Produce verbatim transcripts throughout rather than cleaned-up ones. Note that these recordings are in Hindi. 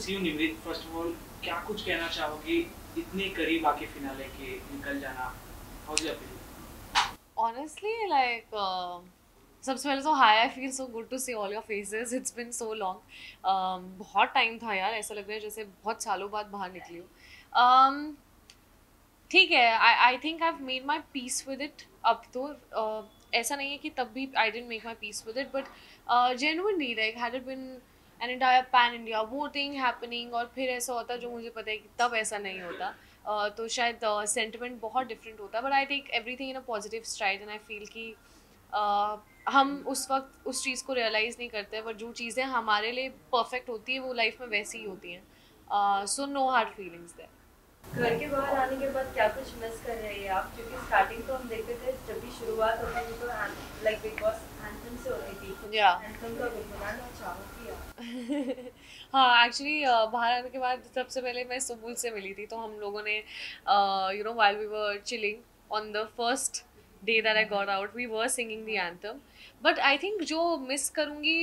C you Nimrit, first of all क्या कुछ कहना चाहोगे इतने करीब आके फिनाले के निकल जाना, how do you feel? Honestly, like, uh, सबसे पहले तो hi, I feel so good to see all your faces, it's been so long. बहुत टाइम था यार, ऐसा लग रहा है जैसे बहुत सालों बाद बाहर निकली हूँ. um, ठीक है, I I think I have made my peace with it. अब तो uh, ऐसा नहीं है कि तब भी I didn't make my peace with it, but genuinely like had it been an entire pan India voting happening और फिर ऐसा होता जो मुझे पता है कि तब ऐसा नहीं होता, uh, तो शायद सेंटिमेंट uh, बहुत डिफरेंट होता. But I take everything in a positive stride and I feel कि uh, हम उस वक्त उस चीज़ को रियलाइज़ नहीं करते, बट जो चीज़ें हमारे लिए परफेक्ट होती है वो लाइफ में वैसी ही होती हैं. So no hard feelings there. घर के बाहर आने के बाद क्या कुछ मिस कर रहे हैं आप? क्योंकि स्टार्टिंग तो हम देखते थे जब भी शुरुआत होती थी तो लाइक बिग बॉस एंथम से होती थी. या एंथम का गुनगुनाना चाहोगी आप? हाँ, एक्चुअली बाहर आने के बाद सबसे पहले मैं सुबुल से मिली थी, तो हम लोगों ने you know while we were chilling on the first day that I got out we were singing the anthem. But I think जो मिस करूँगी,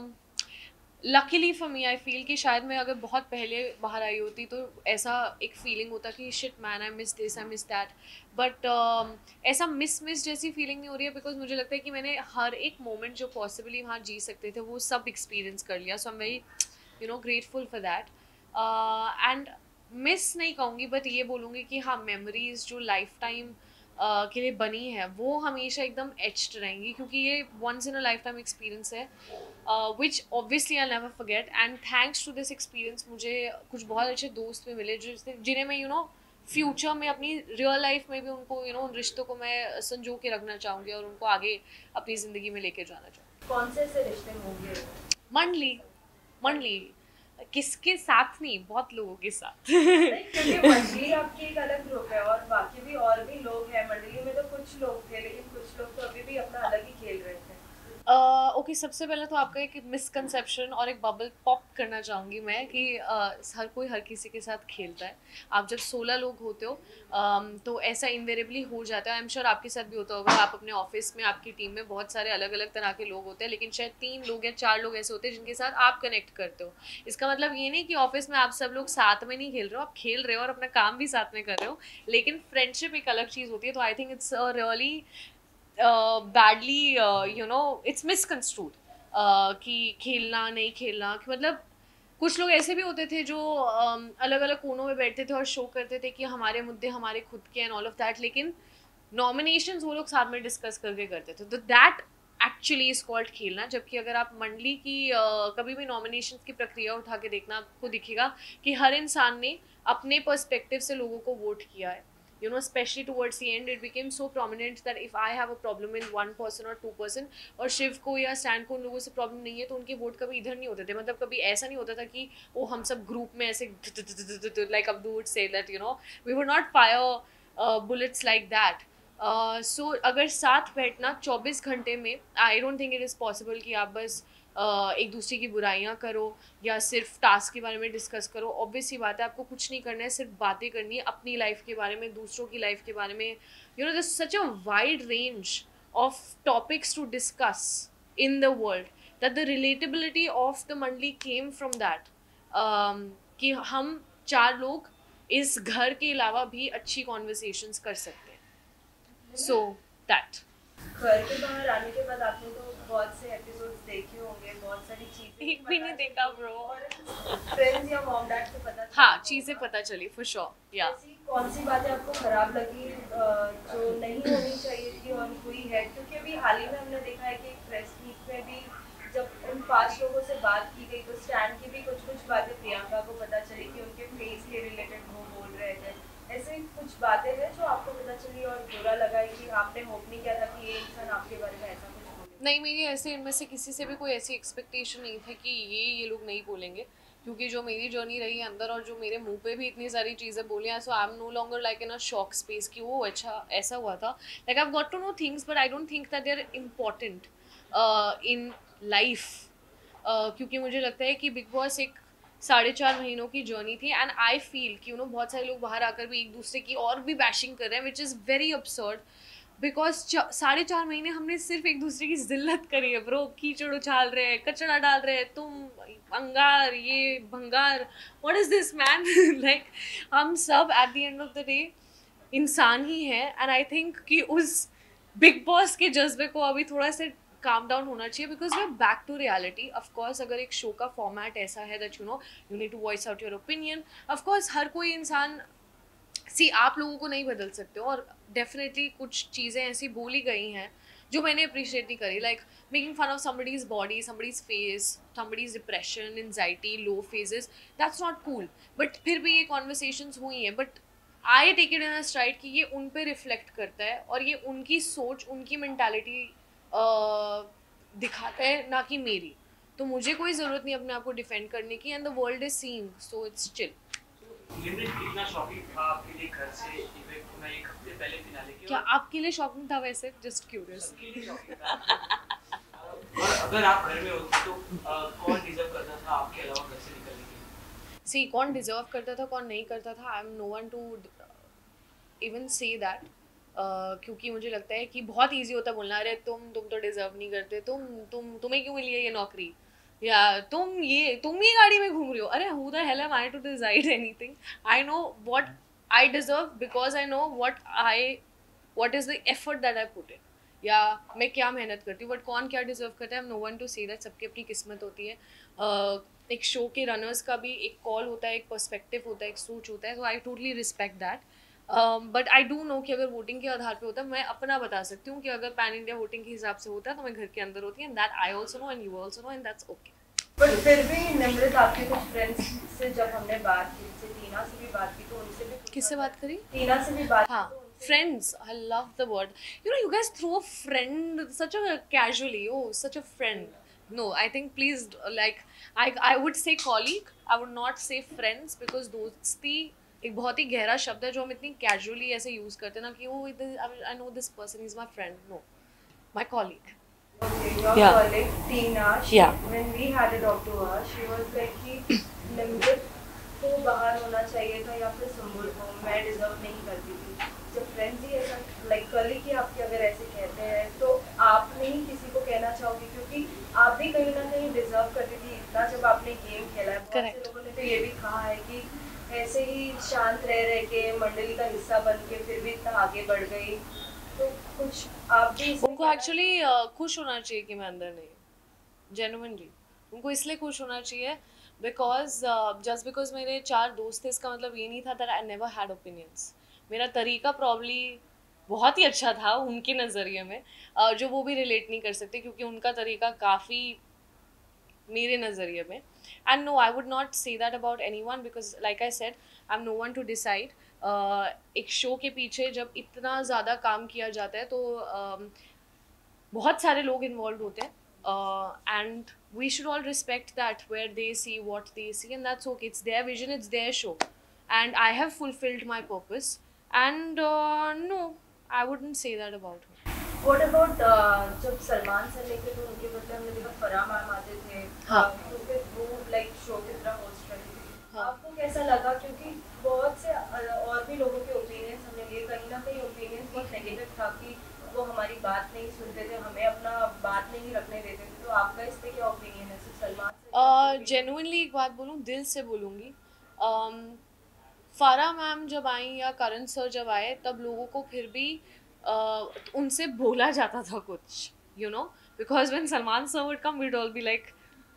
luckily for me I feel कि शायद मैं अगर बहुत पहले बाहर आई होती तो ऐसा एक फीलिंग होता कि shit man, I miss this, I miss that. But ऐसा मिस मिस जैसी फीलिंग नहीं हो रही है, बिकॉज मुझे लगता है कि मैंने हर एक मोमेंट जो पॉसिबली वहाँ जी सकते थे वो सब एक्सपीरियंस कर लिया. So I am very you know grateful for that. And miss नहीं कहूँगी, बट ये बोलूँगी कि हाँ, मेमोरीज जो लाइफ टाइम के लिए बनी है वो हमेशा एकदम एच्ड रहेंगी, क्योंकि ये once in a lifetime experience है, which obviously I never forget. And thanks to this experience मुझे कुछ बहुत अच्छे दोस्त भी मिले जो जिन्हें मैं यू नो फ्यूचर में अपनी रियल लाइफ में भी उनको यू नो उन रिश्तों को मैं संजो के रखना चाहूँगी और उनको आगे अपनी ज़िंदगी में लेके जाना चाहूँगी. कौन से ऐसे रिश्ते होंगे? मंडली मंडली किसके साथ नहीं, बहुत लोगों के साथ. क्योंकि मंडली आपकी एक अलग ग्रुप है और बाकी भी और भी लोग हैं. मंडली में तो कुछ लोग थे, लेकिन कुछ लोग तो अभी भी अपना अलग ही खेल रहे थे. ओके uh, okay, सबसे पहले तो आपका एक मिसकंसेप्शन और एक बबल पॉप करना चाहूँगी मैं कि uh, हर कोई हर किसी के साथ खेलता है. आप जब सोलह लोग होते हो um, तो ऐसा इनवेरेबली हो जाता है. आई एम श्योर आपके साथ भी होता होगा. आप अपने ऑफिस में, आपकी टीम में बहुत सारे अलग अलग तरह के लोग होते हैं, लेकिन शायद तीन लोग या चार लोग ऐसे होते हैं जिनके साथ आप कनेक्ट करते हो. इसका मतलब ये नहीं कि ऑफिस में आप सब लोग साथ में नहीं खेल रहे हो, आप खेल रहे हो और अपना काम भी साथ में कर रहे हो, लेकिन फ्रेंडशिप एक अलग चीज़ होती है. तो I think it's really badly you know it's misconstrued कि खेलना नहीं खेलना. कि मतलब कुछ लोग ऐसे भी होते थे जो um, अलग अलग कोनों में बैठते थे और शो करते थे कि हमारे मुद्दे हमारे खुद के एंड ऑल ऑफ दैट, लेकिन नॉमिनेशंस वो लोग साथ में डिस्कस करके करते थे. तो दैट एक्चुअली इज कॉल्ड खेलना. जबकि अगर आप मंडली की uh, कभी भी नॉमिनेशंस की प्रक्रिया उठा के देखना, आपको दिखेगा कि हर इंसान ने अपने पर्सपेक्टिव से लोगों को वोट किया है. You know, especially towards the end, it became so prominent that if I have a problem in one person or two person, और शिव को या स्टैन को उन लोगों से प्रॉब्लम नहीं है, तो उनके वोट कभी इधर नहीं होते थे. मतलब कभी ऐसा नहीं होता था कि वो हम सब ग्रुप में ऐसे like Abdu would say that you know we would not fire uh, bullets like that. So uh, so, अगर साथ बैठना चौबीस घंटे में, I don't think it is possible कि आप बस uh, एक दूसरे की बुराइयां करो या सिर्फ टास्क के बारे में डिस्कस करो. ऑब्वियस ही बात है, आपको कुछ नहीं करना है, सिर्फ बातें करनी है अपनी लाइफ के बारे में, दूसरों की लाइफ के बारे में. You know, there's such a wide range of topics to discuss in the world that the relatability of the Mandli came from that. um, कि हम चार लोग इस घर के अलावा भी अच्छी कॉन्वर्सेशंस कर सकते हैं. So that. घर के बाहर आने के बाद आपने तो बहुत से एपिसोड्स देखे होंगे, बहुत सारी चीजें एक भी नहीं देखा ब्रो. फ्रेंड्स या मॉम डैड से पता हाँ, चीजें पता चली फॉर श्योर. या ऐसी कौन सी बातें आपको खराब लगी जो नहीं होनी चाहिए थी और हुई है? क्योंकि अभी हाल ही में हमने देखा है कि प्रेस मीट में भी जब उन पांच लोगों से बात की गई तो स्टैंड की भी कुछ कुछ बातें प्रियंका को पता चली कि उनके फेस के रिलेटेड वो बोल रहे थे. ऐसे कुछ बातें हैं जो आपको पता चली और बुरा लगा है कि आपने होप नहीं किया था कि ये इंसान आपके बारे में ऐसा कुछ बोले? नहीं, मेरी ऐसे इनमें से किसी से भी कोई ऐसी एक्सपेक्टेशन नहीं थी कि ये ये लोग नहीं बोलेंगे, क्योंकि जो मेरी जर्नी रही है अंदर और जो मेरे मुंह पे भी इतनी सारी चीज़ें बोली हैं, so I am no longer like in a shock space कि वो अच्छा ऐसा हुआ था. Like I have got to know things but I don't think that they are important in life. क्योंकि मुझे लगता है कि बिग बॉस एक साढ़े चार महीनों की जर्नी थी एंड आई फील कि यू नो बहुत सारे लोग बाहर आकर भी एक दूसरे की और भी बैशिंग कर रहे हैं, which is very absurd. Because साढ़े चार महीने हमने सिर्फ एक दूसरे की जिल्लत करी है ब्रो. कीचड़ उछाल रहे हैं, कचरा डाल रहे हैं, तुम अंगार ये भंगार, what is this man. Like हम सब at the end of the day इंसान ही है. एंड आई थिंक कि उस बिग बॉस के जज्बे को अभी थोड़ा सा काम डाउन होना चाहिए because we are back to reality. Of course अगर एक शो का फॉर्मेट ऐसा है that you know you need to voice out your opinion. Of course हर कोई इंसान सी आप लोगों को नहीं बदल सकते हो और डेफिनेटली कुछ चीज़ें ऐसी बोली गई हैं जो मैंने अप्रिशिएट नहीं करी. Like making fun of somebody's body, somebody's face, somebody's depression, anxiety, low phases, that's not cool. But फिर भी ये कॉन्वर्सेशंस हुई हैं. But I take it in a stride कि ये उन पे रिफ्लेक्ट करता है और ये उनकी सोच, उनकी मेंटालिटी दिखाता है, ना कि मेरी. तो मुझे कोई ज़रूरत नहीं अपने आप को डिफेंड करने की. And the world is seeing, so it's chill. लिमरिक कितना शॉकिंग था आपके लिए घर से इवेंट होना एक हफ्ते पहले फिनाले के? क्या आपके लिए शॉकिंग था? वैसे जस्ट क्यूरियस. सबके लिए शॉकिंग था. और अगर आप घर में होते तो कौन डिजर्व करता था आपके अलावा घर से निकलने के? सी कौन डिजर्व करता था, कौन नहीं करता था, I am no one to even say that. क्योंकि मुझे लगता है कि बहुत ईजी होता है बोलना, अरे तुम तुम तो डिजर्व नहीं करते, तुम तुम तुम्हें क्यों मिली है ये नौकरी, या तुम ये तुम ये गाड़ी में घूम रही हो. अरे who the hell am I to decide anything? I know what I deserve because I know what I what is the effort that I put in. या मैं क्या मेहनत करती हूँ. बट कौन क्या डिजर्व करता है, no one to say that. सबकी अपनी किस्मत होती है. uh, एक शो के रनर्स का भी एक कॉल होता है, एक पर्सपेक्टिव होता है, एक सोच होता है. So I totally respect that. But I do know कि अगर वोटिंग के आधार पे होता है, मैं अपना बता सकती हूँ कि अगर पैन इंडिया वोटिंग के हिसाब से होता है तो मैं घर के अंदर होती है. And that I also know and you also know and that's okay. But फिर भी निमृत आपके कुछ फ्रेंड्स से जब हमने बात की, जैसे टीना से भी बात की, तो उनसे भी किससे बात करी? टीना से भी बात हाँ, friends. I love the word. You know, you guys throw a friend such a casually. Oh, such a friend. No, I think please like I I would say colleague. I would not say friends because दोस्ती एक बहुत ही गहरा शब्द है जो हम इतनी casually ऐसे यूज करते हैं ना कि oh I know this person is my friend. No, my colleague. Okay, your Yeah. colleague Tina, she, Yeah. when we had to talk to her, she was like कि निमृत को बाहर होना चाहिए था या फिर संबुल को, मैं डिजर्व नहीं करती थी. जब फ्रेंड्स ही ऐसा लाइक कलीग ही आपके अगर ऐसे कहते हैं तो आप नहीं किसी को कहना चाहोगे, क्योंकि आप भी कहीं ना कहीं डिजर्व करती थी इतना जब आपने गेम खेला है. बहुत से लोगों ने तो ये भी कहा है कि ऐसे ही शांत रह रह के मंडली का हिस्सा बन के फिर भी इतना आगे बढ़ गई. तो कुछ आप भी उनको एक्चुअली खुश होना चाहिए कि मैं अंदर नहीं. जेन्युइनली उनको इसलिए खुश होना चाहिए बिकॉज जस्ट बिकॉज मेरे चार दोस्त थे इसका मतलब ये नहीं था that I never had opinions. मेरा तरीका प्रॉब्ली बहुत ही अच्छा था उनके नज़रिए में, uh, जो वो भी रिलेट नहीं कर सकते क्योंकि उनका तरीका काफ़ी मेरे नज़रिए में. And no I would not say that about anyone because like I said I am no one to decide. एक शो के पीछे जब इतना ज़्यादा काम किया जाता है तो uh, बहुत सारे लोग इन्वॉल्व होते हैं. Uh, and we should all respect that where they see what they see and that's okay. It's their vision, it's their show and I have fulfilled my purpose and uh, no, I wouldn't say that about her. What about uh, जब सलमान सर लेके तो उनके बदले हमने देखा फराह मैम आते थे. हाँ. uh, तो फिर वो लाइक शो की तरह होस्ट करती थी. हाँ. आपको कैसा लगा? क्योंकि बहुत से uh, और भी लोगों के ओपिनियंस हमने लिए, कहीं ना कहीं ओपिनियंस बहुत नेगेटिव था कि वो हमारी बात नहीं सुनते थे, हमें अपना बात नहीं रखने देते थे. तो आपका इस पे क्या ओपिनियन है? सिर्फ सलमान से जेन्युइनली एक बात बोलूँ, दिल से बोलूँगी, um, फारा मैम जब आई या करण सर जब आए तब लोगों को फिर भी uh, उनसे बोला जाता था कुछ, you know, because when Salman sir would come we'd all be like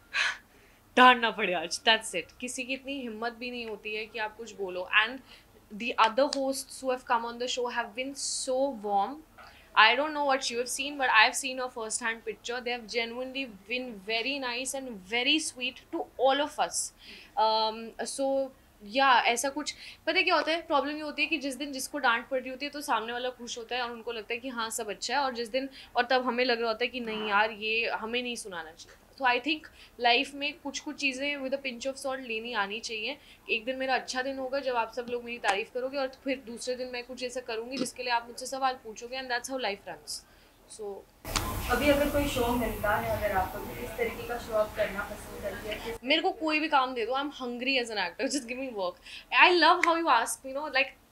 डांटना पड़े आज, दैट्स इट. किसी की इतनी हिम्मत भी नहीं होती है कि आप कुछ बोलो. And the other hosts who have come on the show have been so warm. I don't know what you have seen, but I've seen a first-hand picture. They have genuinely been very nice and very sweet to all of us. Um, so yeah, ऐसा कुछ पता है क्या होता है? प्रॉब्लम ये होती है कि जिस दिन जिसको डांट पड़ रही होती है तो सामने वाला खुश होता है और उनको लगता है कि हाँ सब अच्छा है, और जिस दिन और तब हमें लग रहा होता है कि नहीं यार ये हमें नहीं सुनाना चाहिए. तो आई थिंक लाइफ में कुछ कुछ चीज़ें with a pinch of salt लेनी आनी चाहिए. एक दिन मेरा अच्छा दिन होगा जब आप सब लोग मेरी तारीफ़ करोगे और फिर दूसरे दिन मैं कुछ ऐसा करूँगी जिसके लिए आप मुझसे सवाल पूछोगे. And that's how life runs. So अभी अगर कोई शो मिलता है अगर आपको, तो किस तरीके का शो आप करना पसंद करती है? मेरे को कोई भी काम दे दो, I am hungry as an actor, just give me work. I love how you ask me, no, like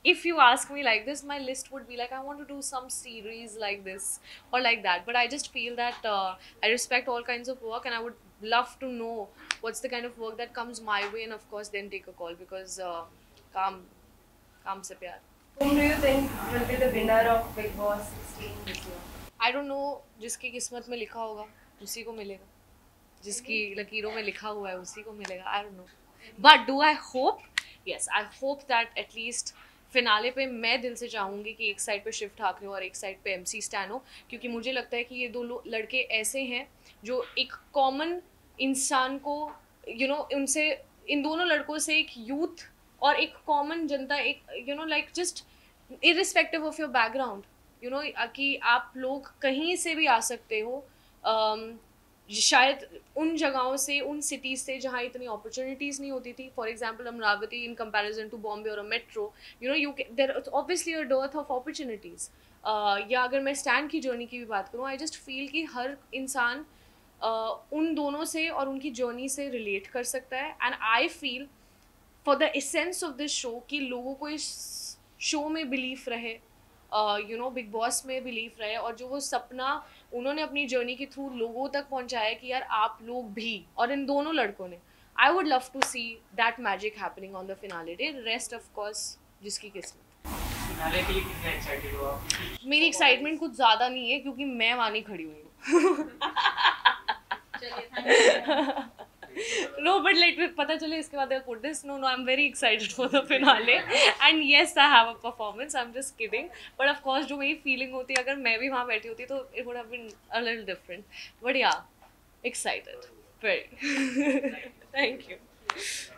if you ask me like this, my list would be like, I want to do some series like this or like that. But I just feel that uh, I respect all kinds of work, and I would love to know what's the kind of work that comes my way, and of course then take a call, because uh, काम काम से प्यार. Whom do you think will be the winner of Big Boss sixteen this year? I don't know. जिसकी किस्मत में लिखा होगा उसी को मिलेगा, जिसकी लकीरों में लिखा हुआ है उसी को मिलेगा. I don't know. But do I hope? Yes, I hope that at least finale पे मैं दिल से चाहूँगी कि एक साइड पे शिव ठाकरे हो और एक साइड पे एमसी स्टैन हो, क्योंकि मुझे लगता है कि ये दो लड़के ऐसे हैं जो एक कॉमन इंसान को, यू नो, उनसे, इन दोनों लड़कों से एक यूथ और एक कॉमन जनता, एक, you know, like just irrespective of your background, you know, कि आप लोग कहीं से भी आ सकते हो, um, शायद उन जगहों से, उन सिटीज़ से जहाँ इतनी अपॉर्चुनिटीज़ नहीं होती थी. For example Amravati in comparison to Bombay और a metro, you know, you there obviously a dearth of opportunities. या अगर मैं स्टैंड की जर्नी की भी बात करूँ, आई जस्ट फील कि हर इंसान uh, उन दोनों से और उनकी जर्नी से रिलेट कर सकता है. And I feel for the essence of this show कि लोगों को इस शो में बिलीफ रहे, यू नो, बिग बॉस में बिलीफ रहे, और जो वो सपना उन्होंने अपनी जर्नी के थ्रू लोगों तक पहुंचाया कि यार आप लोग भी, और इन दोनों लड़कों ने, I would love to see that magic happening on the finale day. Rest of course जिसकी किस्मत. फिनाले के लिए कितने एक्साइटेड हो आप? मेरी एक्साइटमेंट कुछ ज़्यादा नहीं है क्योंकि मैं वहाँ नहीं खड़ी हुई हूँ. No, but like पता चले इसके बाद I put this. No, no, I'm very excited for the finale. And yes, I have a performance. I'm just kidding. But of course, जो मेरी feeling होती है, अगर मैं भी वहाँ बैठी होती तो it would have been a little different. But yeah, excited. Very. Thank you.